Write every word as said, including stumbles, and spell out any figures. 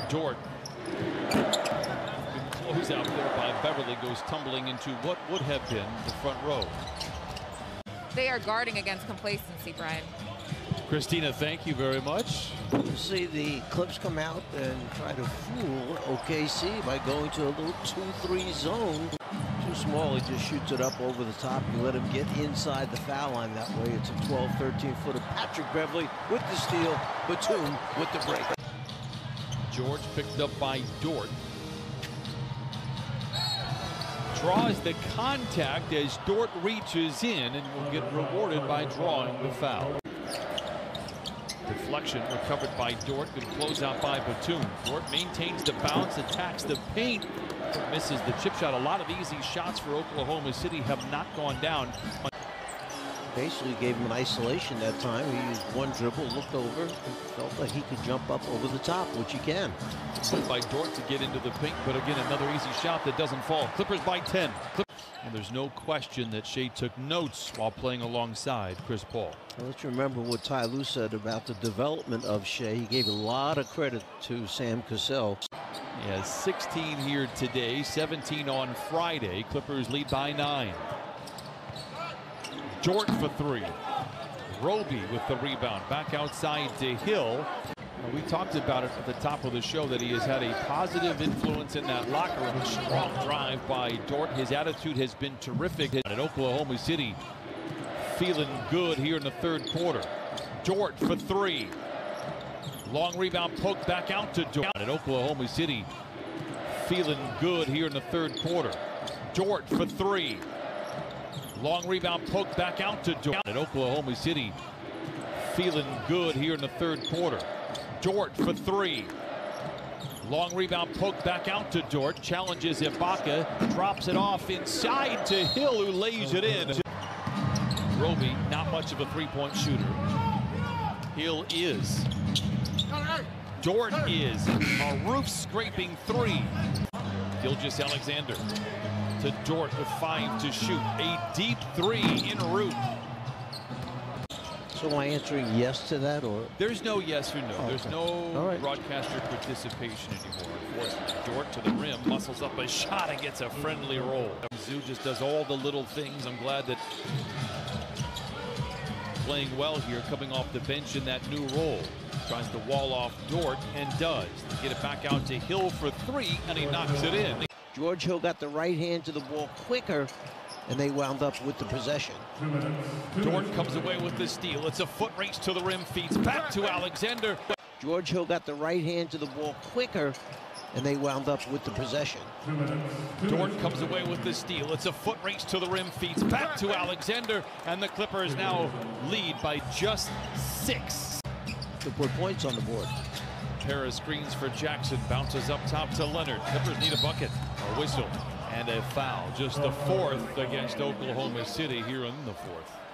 Dort. Good close out there by Beverly, goes tumbling into what would have been the front row. They are guarding against complacency, Brian. Christina, thank you very much. You see the Clips come out and try to fool O K C by going to a little two three zone. Too small, he just shoots it up over the top. You let him get inside the foul line that way. It's a twelve thirteen footer. Patrick Beverly with the steal, Batum with the break. George picked up by Dort. Draws the contact as Dort reaches in and will get rewarded by drawing the foul. Deflection recovered by Dort. Good closeout by Batum. Dort maintains the bounce, attacks the paint, misses the chip shot. A lot of easy shots for Oklahoma City have not gone down. Basically gave him an isolation that time. He used one dribble, looked over, and felt like he could jump up over the top, which he can. Put by Dort to get into the paint, but again, another easy shot that doesn't fall. Clippers by ten. And there's no question that Shea took notes while playing alongside Chris Paul. Well, let's remember what Ty Lue said about the development of Shea. He gave a lot of credit to Sam Cassell. He has sixteen here today, seventeen on Friday. Clippers lead by nine. Dort for three. Roby with the rebound. Back outside to Hill. We talked about it at the top of the show that he has had a positive influence in that locker room. A strong drive by Dort. His attitude has been terrific. At Oklahoma City, feeling good here in the third quarter. Dort for three. Long rebound poked back out to Dort. At Oklahoma City, feeling good here in the third quarter. Dort for three. Long rebound poked back out to Dort. At Oklahoma City, feeling good here in the third quarter. Dort for three. Long rebound poked back out to Dort. Challenges Ibaka. Drops it off inside to Hill, who lays it in. Roby, not much of a three-point shooter. Hill is. Dort is. A roof-scraping three. Gilgeous-Alexander to Dort with five to shoot. A deep three in route. So am I answering yes to that, or? There's no yes or no. Oh, There's okay. no right. broadcaster participation anymore, unfortunately. Dort to the rim, muscles up a shot and gets a friendly roll. Zoo just does all the little things. I'm glad that playing well here, coming off the bench in that new role. Tries to wall off Dort and does. Get it back out to Hill for three, and he knocks it in. George Hill got the right hand to the ball quicker, and they wound up with the possession. Dort comes away with the steal. It's a foot race to the rim, feeds back to Alexander. George Hill got the right hand to the ball quicker, and they wound up with the possession. Dort comes away with the steal. It's a foot race to the rim, feeds back to Alexander, and the Clippers now lead by just six. To put points on the board. Pair of screens for Jackson, bounces up top to Leonard. Clippers need a bucket, a whistle, and a foul. Just the fourth against Oklahoma City here in the fourth.